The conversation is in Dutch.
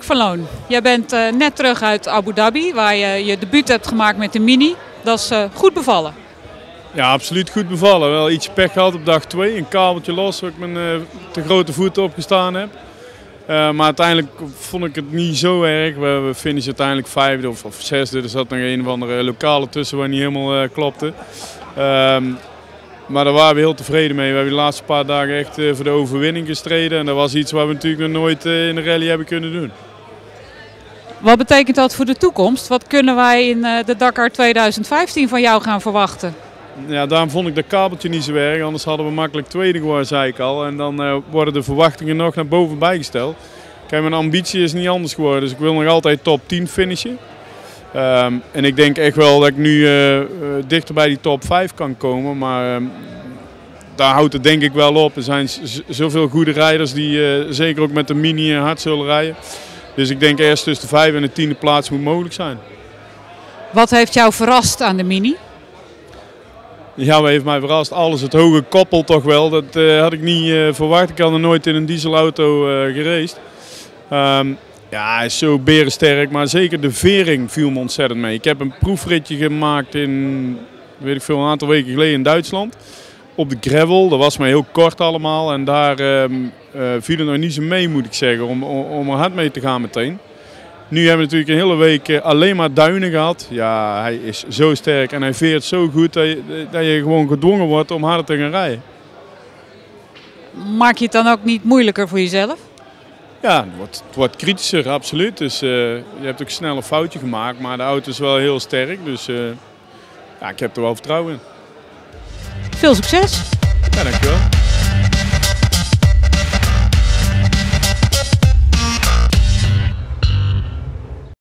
van Loon, jij bent net terug uit Abu Dhabi, waar je je debuut hebt gemaakt met de Mini. Dat is goed bevallen. Ja, absoluut goed bevallen. Wel iets pech gehad op dag 2. Een kabeltje los waar ik mijn te grote voeten op gestaan heb. Maar uiteindelijk vond ik het niet zo erg. We finishen uiteindelijk 5e of 6e. Er zat nog een of andere lokale tussen waar niet helemaal klopte. Maar daar waren we heel tevreden mee. We hebben de laatste paar dagen echt voor de overwinning gestreden. En dat was iets wat we natuurlijk nog nooit in de rally hebben kunnen doen. Wat betekent dat voor de toekomst? Wat kunnen wij in de Dakar 2015 van jou gaan verwachten? Ja, daarom vond ik dat kabeltje niet zo erg. Anders hadden we makkelijk tweede geworden, zei ik al. En dan worden de verwachtingen nog naar boven bijgesteld. Kijk, mijn ambitie is niet anders geworden. Dus ik wil nog altijd top 10 finishen. En ik denk echt wel dat ik nu dichter bij die top 5 kan komen. Maar daar houdt het denk ik wel op. Er zijn zoveel goede rijders die zeker ook met de Mini hard zullen rijden. Dus ik denk eerst tussen de 5e en de 10e plaats moet mogelijk zijn. Wat heeft jou verrast aan de Mini? Ja, wat heeft mij verrast? Alles, het hoge koppel toch wel. Dat had ik niet verwacht. Ik had er nooit in een dieselauto geraced. Ja, hij is zo berensterk, maar zeker de vering viel me ontzettend mee. Ik heb een proefritje gemaakt in, weet ik veel, een aantal weken geleden in Duitsland. Op de gravel, dat was maar heel kort allemaal. En daar viel het nog niet zo mee, moet ik zeggen, om er hard mee te gaan meteen. Nu hebben we natuurlijk een hele week alleen maar duinen gehad. Ja, hij is zo sterk en hij veert zo goed dat je gewoon gedwongen wordt om harder te gaan rijden. Maak je het dan ook niet moeilijker voor jezelf? Ja, het wordt kritischer, absoluut. Dus je hebt ook snel een foutje gemaakt, maar de auto is wel heel sterk. Dus ja, ik heb er wel vertrouwen in. Veel succes! Ja, dankjewel.